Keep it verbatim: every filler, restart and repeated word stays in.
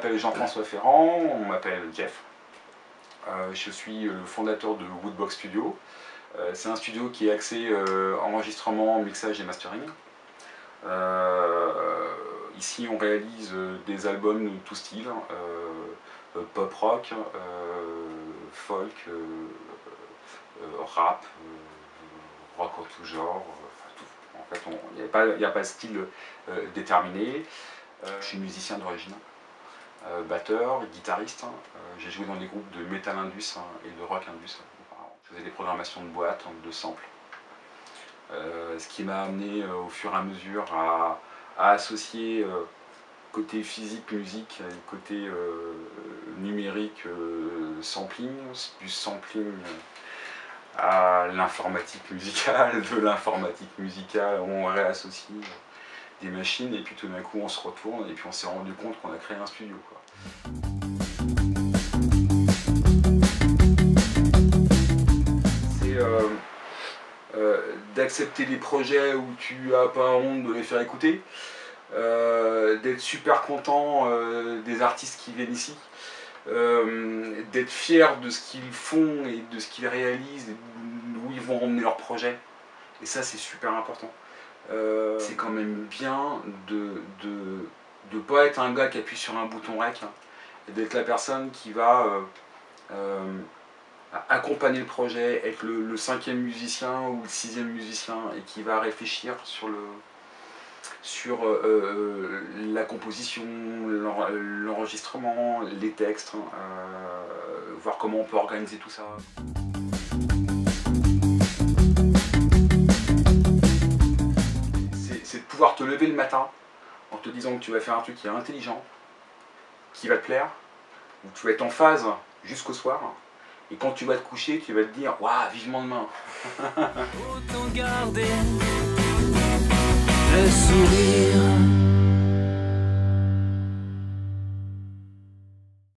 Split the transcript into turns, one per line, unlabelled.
m'appelle Jean-François Ferrand, on m'appelle Jeff. Euh, je suis le fondateur de Woodbox Studio. Euh, c'est un studio qui est axé euh, enregistrement, mixage et mastering. Euh, ici on réalise des albums de tout style, euh, pop rock, euh, folk, euh, euh, rap, euh, rock en tout genre, enfin tout. En fait il n'y a, a pas de style euh, déterminé. Euh, je suis musicien d'origine, euh, batteur, guitariste. Euh, j'ai joué dans des groupes de metal indus hein, et de rock indus. Je faisais des programmations de boîtes, de samples. Euh, ce qui m'a amené euh, au fur et à mesure à, à associer euh, côté physique, musique et côté euh, numérique, euh, sampling, du sampling à l'informatique musicale, de l'informatique musicale, où on réassocie des machines et puis tout d'un coup on se retourne et puis on s'est rendu compte qu'on a créé un studio, quoi. C'est euh, euh, d'accepter des projets où tu as pas honte de les faire écouter, euh, d'être super content euh, des artistes qui viennent ici, euh, d'être fier de ce qu'ils font et de ce qu'ils réalisent, où ils vont emmener leurs projets. Et ça c'est super important. Euh, c'est quand même bien de de de pas être un gars qui appuie sur un bouton rec hein, et d'être la personne qui va euh, euh, accompagner le projet, être le, le cinquième musicien ou le sixième musicien et qui va réfléchir sur le sur euh, la composition, l'enregistrement, les textes, euh, voir comment on peut organiser tout ça. C'est de pouvoir te lever le matin en te disant que tu vas faire un truc qui est intelligent, qui va te plaire, où tu vas être en phase jusqu'au soir, et quand tu vas te coucher, tu vas te dire « Waouh, vivement demain !»
Autant garder le sourire.